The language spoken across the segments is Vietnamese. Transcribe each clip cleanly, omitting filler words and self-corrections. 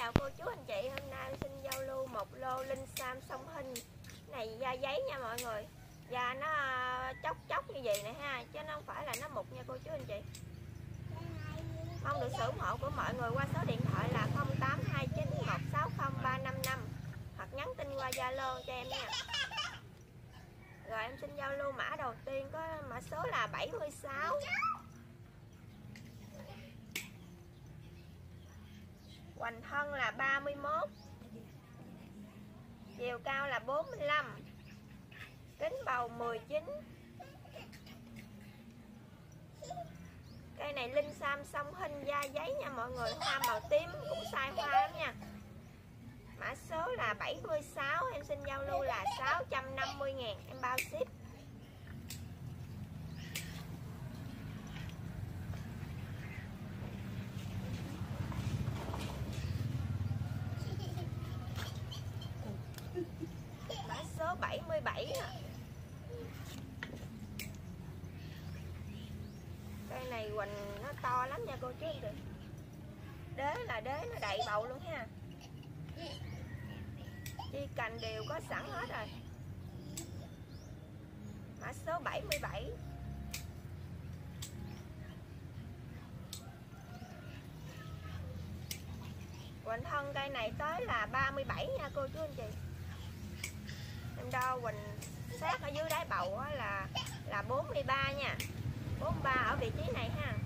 chào cô chú anh chị. Hôm nay em xin giao lưu một lô linh sam song hình. Này da giấy nha mọi người. Da nó chóc chóc như vậy nè ha, chứ nó không phải là nó mục nha cô chú anh chị. Mong được sự ủng hộ của mọi người qua số điện thoại là 0829160355 hoặc nhắn tin qua Zalo cho em nha. Rồi em xin giao lưu mã đầu tiên, có mã số là 76. Hoành thân là 31, chiều cao là 45, kính bầu 19. Cây này linh sam song hình da giấy nha mọi người, hoa màu tím cũng sai hoa lắm nha. Mã số là 76, em xin giao lưu là 650.000, em bao ship. Mã số 77. Cây này hoành nó to lắm nha cô chú anh chị. Đế là đế nó đầy bầu luôn ha. Chi cành đều có sẵn hết rồi. Mã số 77. Hoành thân cây này tới là 37 nha cô chú anh chị. Em đo hoành sát ở dưới đáy bầu là 43 nha. 43 ở vị trí này ha.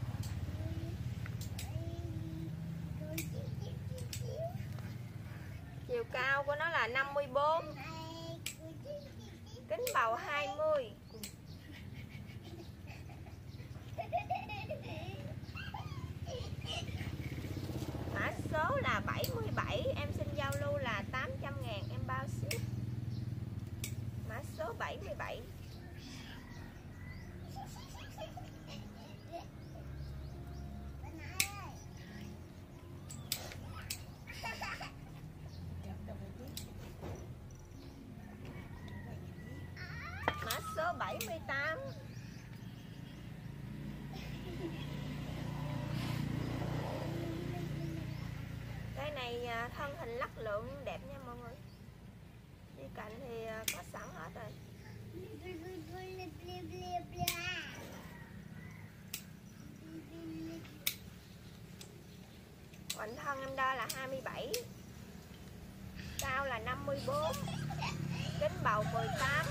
Chiều cao của nó là 54, kính bầu 20. Mã số là 77, em xin giao lưu là 800.000, em bao ship. Mã số 77. Mã số 78. Cái này thân hình lắc lượng đẹp nha mọi người. Đi cạnh thì có sẵn hết rồi. Hoành thân em đo là 27, cao là 54, kính bầu 18.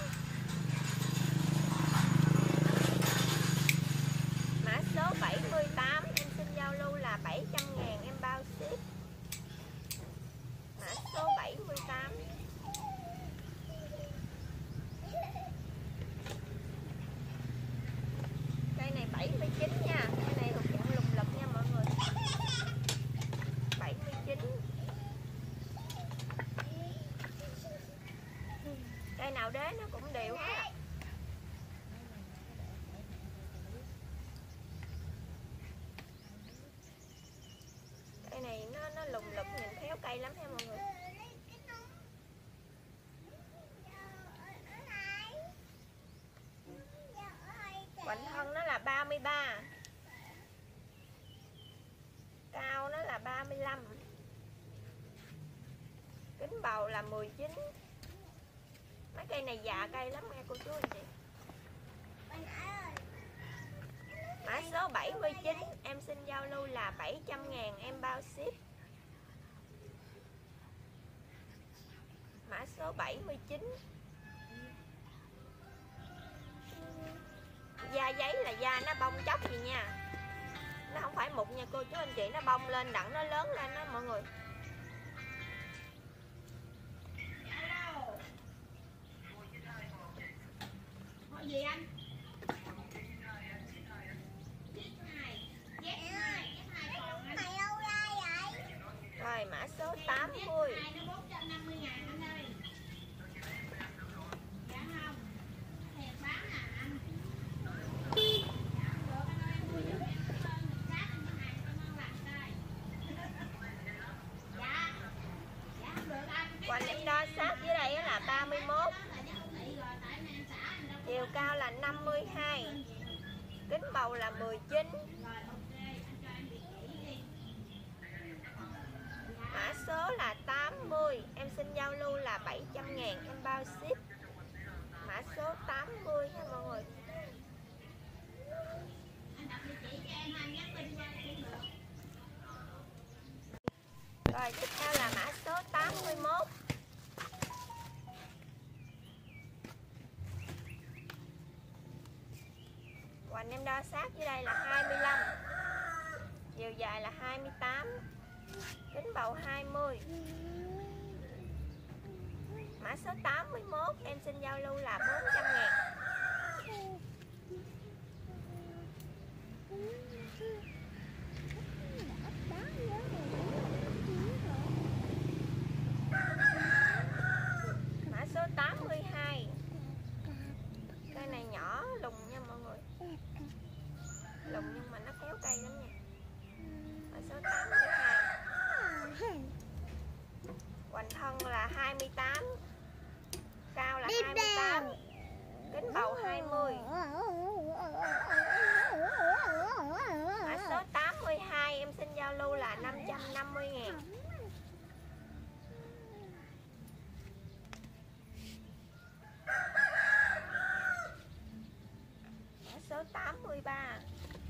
Mã số 78, em xin giao lưu là 700.000, em bao ship. Mã số 78. Cây này 79 nha, cây này thuộc dạng lùng lục nha mọi người. 79. Cây nào đế nó cũng đều hết. Cây này nó lùng lục, nhìn khéo cây lắm ha mọi người. Hoành thân nó là 33, cao nó là 35, kính bầu là 19. Mấy cây này già cây lắm nha cô chú anh chị. Mã số 79, em xin giao lưu là 700.000, em bao ship. Mã số 79. Da giấy là da nó bông chóc gì nha, nó không phải mụn nha cô chú anh chị, nó bông lên đặng nó lớn lên đó mọi người. Hỏi gì anh? Rồi mã số 80. Nó 450.000 anh ơi. Dạ không? Thiệt bán à anh. Hoành em đo sát dưới đây là 31, chiều cao là 52, kính bầu là 19. Mã số số là 80, em xin giao lưu là 700.000, em bao ship. Mã số 80 nha mọi người. Rồi tiếp theo là mã số 81. Hoành em đo sát dưới đây là 25, chiều dài là 28, kính bầu 20. Mã số 81 em xin giao lưu là 400.000. Mã số 82. Cây này nhỏ lùng nha mọi người, lùng nhưng mà nó khéo cây lắm nha. Mã số 82. Hoành thân là 28, cao là 28, kính bầu 20. Mã số 82 em xin giao lưu là 550.000. Mã số 83.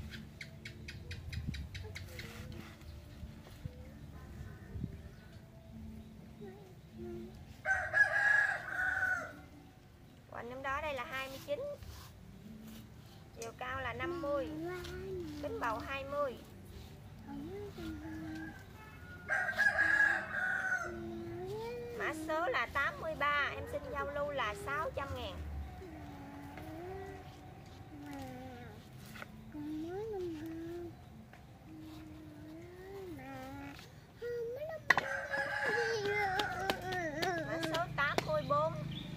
Hoành em đó đây là 29, chiều cao là 50, kính bầu 20. Mã số là 83 em xin giao lưu là 600.000. Mã số 84.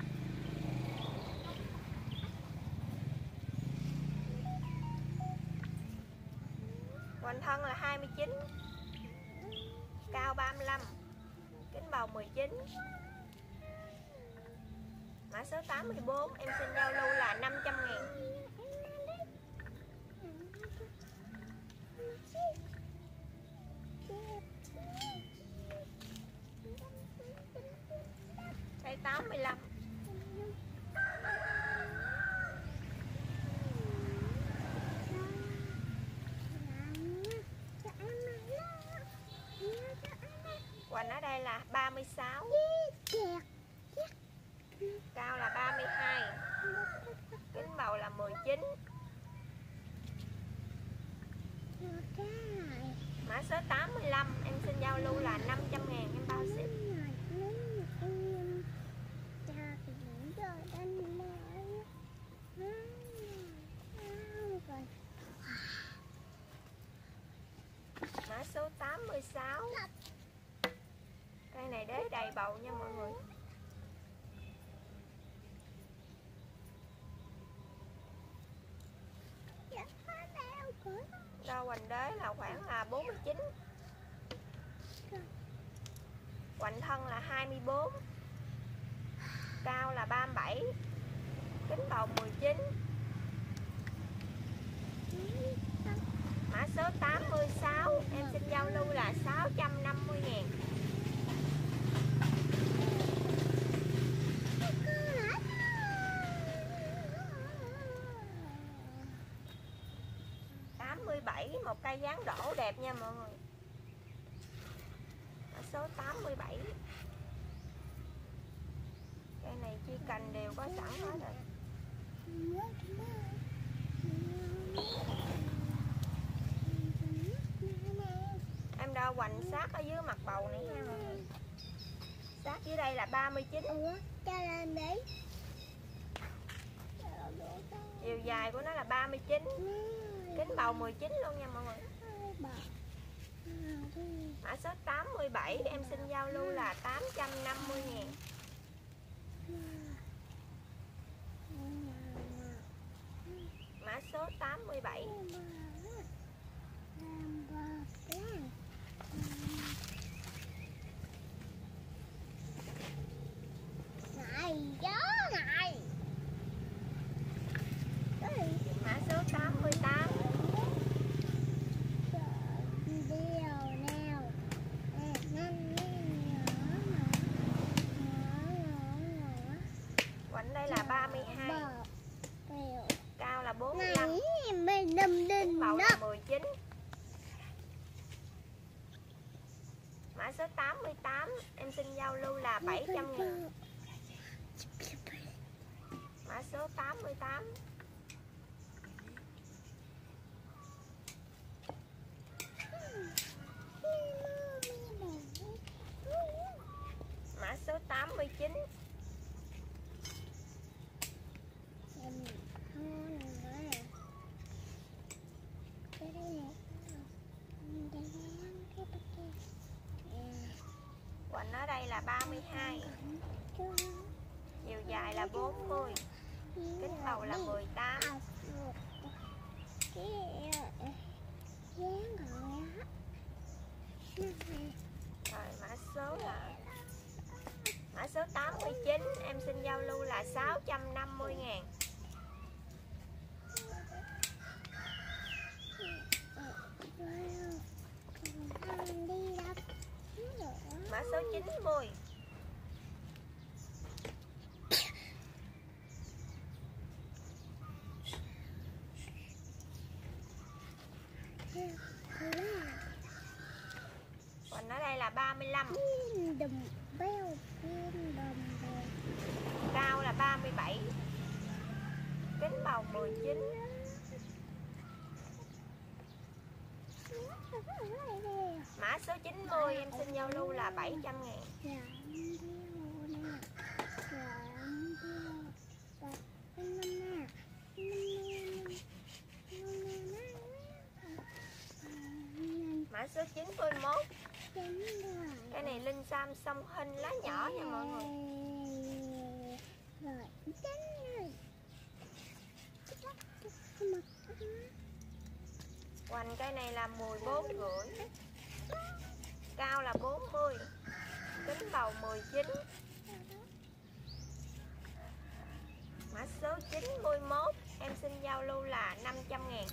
Hoành thân là 29, cao 35, kính bầu 19. Mã số 84 em xin giao lưu là 500.000. Cây 85. Hoành ở đây là 36, cao là 32, kính bầu là 19. Mã số 85 em xin giao lưu là 500.000, em bao ship. Mã số 86. Cây này đế đầy bầu nha mọi người. Đo hoành đế là khoảng là 49, hoành thân là 24, cao là 37, kính bầu 19. Mã số 86 em xin giao lưu là 650.000. Một cây dáng đổ đẹp nha mọi người. Mã số 87. Cây này chi cành đều có sẵn hết rồi. Em đo hoành sát ở dưới mặt bầu này nha mọi người. Sát dưới đây là 39. Chiều dài của nó là 39, kính bầu 19 luôn nha mọi người. Mã số 87 em xin giao lưu là 850.000. Mã số 87. Mã số 88. Mã số 88 em xin giao lưu là 700.000. Mã số 88. Mã số 89. Quỳnh ở đây là 32. Chiều dài là 40. Kính bầu là 18. Rồi mã số 89 em xin giao lưu là 650.000. Mã số 90. Còn ở đây là 35. Cao là 37. Kính bầu 19. Mã số 90 em xin giao lưu là 700.000. Mã số 91. Cái này Linh Sam song hình lá nhỏ nha mọi người. Hoành cây này là 14,5. Cao là 40. Kính bầu 19. Mã số 91 em xin giao lưu là 500.000.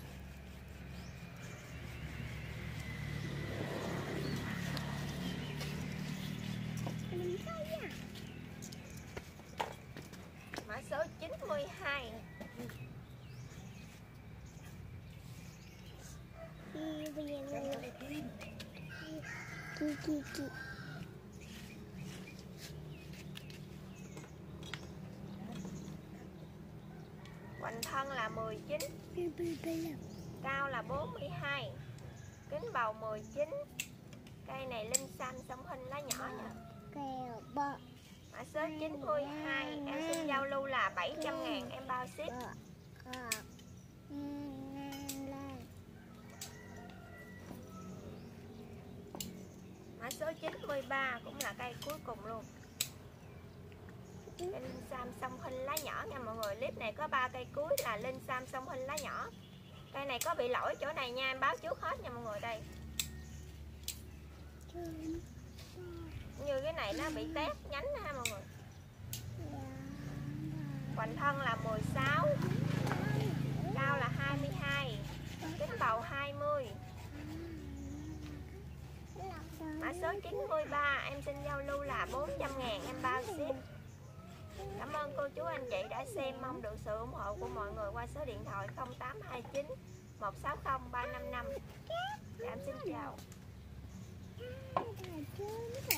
Mã số 92. Hoành thân là 19. Cao là 42. Kính bầu 19. Cây này Linh Sam song hình lá nhỏ nha. Mã số 92 em xin giao lưu là 700.000 em bao ship. Mã số 93 cũng là cây cuối cùng luôn. Cây Linh Sam song hình lá nhỏ nha mọi người. Clip này có 3 cây cuối là Linh Sam song hình lá nhỏ. Cây này có bị lỗi chỗ này nha, em báo trước hết nha mọi người. Đây như cái này nó bị tét nhánh ha mọi người. Hoành thân là 16. Cao là 22. Kính bầu 20. Mã số 93 em xin giao lưu là 400.000 em bao ship. Cảm ơn cô chú anh chị đã xem, mong được sự ủng hộ của mọi người qua số điện thoại 0829 160 355. Em xin chào.